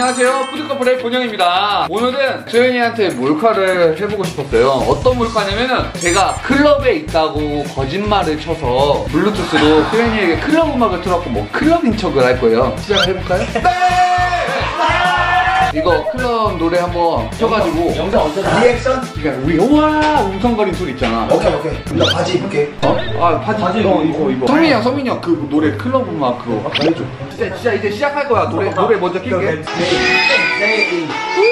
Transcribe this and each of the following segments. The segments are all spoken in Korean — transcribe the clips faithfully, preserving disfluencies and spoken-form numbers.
안녕하세요, 푸드커플의 본영입니다. 오늘은 소연이한테 몰카를 해보고 싶었어요. 어떤 몰카냐면은 제가 클럽에 있다고 거짓말을 쳐서 블루투스로 소연이에게 클럽 음악을 틀었고 뭐 클럽인 척을 할 거예요. 시작해볼까요? 네! 이거 클럽 노래 한번 켜가지고 영상 언제 나? 리액션? 그러니까 우리 우와 웅성거리는 소리 있잖아. 오케이 오케이. 나 바지 입을게. 어? 아 바지, 바지 어, 입어, 이거 이거 성민이 형 성민이 형 그 노래 클럽 음악 그거 해줘. 진짜 진짜 이제 시작할 거야. 노래 노래 먼저 낄게. 네.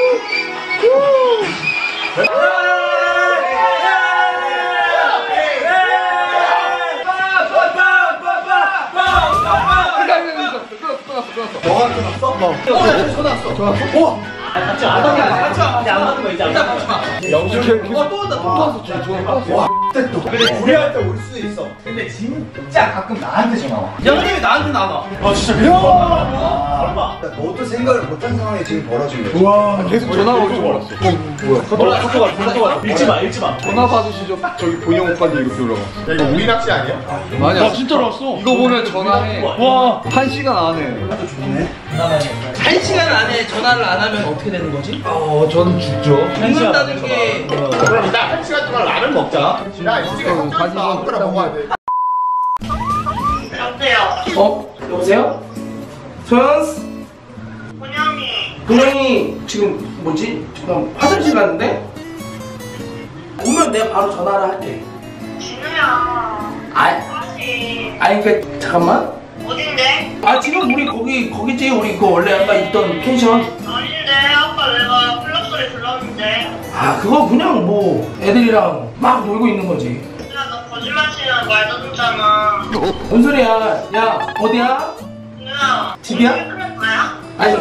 너가 끊었어? 어. 끊었어. 좋았어. 우와. 같이 안 하는 거 같이 안 하는 거 이제 안 하는 거. 영수 계속 또 왔다 또 왔어. 저거 또 왔어. 와. 또. 근데 우리한테 올 수도 있어. 근데 진짜 가끔 나한테 전화 와. 형님이 나한테 나와. 아 진짜 미안. 설마. 너도 생각을 못한 상황이 지금 벌어진 거지. 와. 계속 전화가 올 줄 몰랐어. 어 뭐야? 몰라 카톡 카톡 와. 읽지 마 읽지 마. 전화 받으시죠. 저기 본영 오빠님 이렇게 올라가. 야 이거 우리 낚시 아니야? 아니야. 나 진짜로 왔어. 이거 보면 전화해. 와. 한 시간 안에. 나도 좋네. 한 시간 안에 전화를 안 하면 어떻게 되는 거지? 어 저는 죽죠. 죽는다는 게. 그럼 일단 한 시간 동안 라면 먹자. 야 이제 어, 바지 아무거나 먹어야 돼. 여보세요. 어 여보세요? 소연스? 본영이. 분명히 지금 뭐지? 잠깐 화장실 갔는데? 오면 내가 바로 전화를 할게. 진우야. 아, 다시. 아니 그 잠깐만. 어딘데? 아 지금 우리 거기 거기지 우리 그 원래 아까 있던 펜션. 아닌데. 아까 내가 클럽 소리 불렀는데. 아 그거 그냥 뭐 애들이랑 막 놀고 있는 거지. 야, 너 거짓말 치는 거 말도 듣잖아. 뭔 소리야? 야 어디야? 진우야. 집이야? 클럽 가야? 아니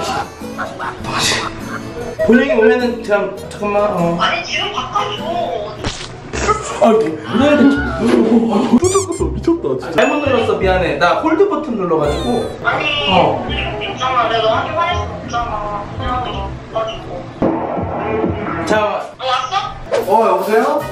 본영이 오면은 그냥 잠깐만 어. 아니, 지금 바꿔줘. 아 뭐야 돼? 또 미쳤다 진짜. 잘못 눌렀어 미안해. 나 홀드 버튼 눌러가지고. 아니, 어. 이렇게 있잖아. 내가 너한테 화낼 수 없잖아. 그냥 이렇게 가지고. 자, 너 왔어? 어 여보세요?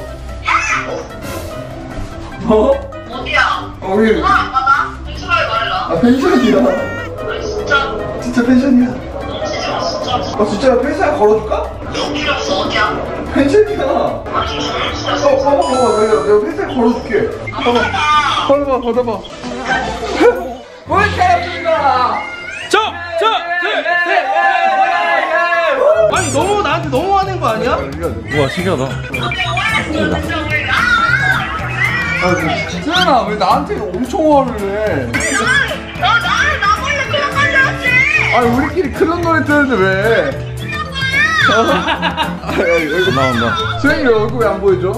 어? 어디야? 어 여기. 전화 안 받아? 솔직하게 말해라. 아 펜션이야. 아니, 진짜. 진짜 펜션이야. 넘치지 마, 진짜. 아 진짜 펜션 걸어줄까? 너 필요 없어. 어디야? 펜션이야. 아니, 저는 진짜. 어, 어, 어, 내가, 내가 펜션 걸어줄게. 안 받아. 받아봐, 받아봐. 뭘 캐릭터가? 저, 저, 저, 네, 아니 너무 나한테 너무 화낸 거 아니야? 우와, 신기하다. 아, 수연아, 왜 나한테 엄청 화를 해? 너 나를 나 몰래 그냥 걸렸지. 아니, 우리끼리 클럽 노래 듣는데 왜? 아, 이거 나온다. 수연이 왜 얼굴 안 보여줘?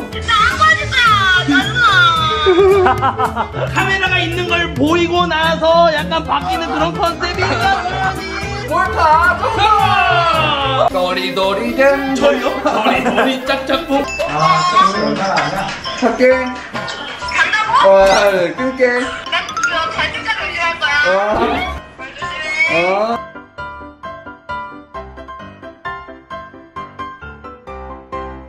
카메라가 있는 걸 보이고 나서 약간 바뀌는 그런 컨셉인가? 뭘까? 도리도리 잼. 저요? 머리 머리 짝짝꿍. 아 그런 아니야? 찾게. 간다고? 어, 끌게. 나 그거 잘생각 의지할 거야. 어.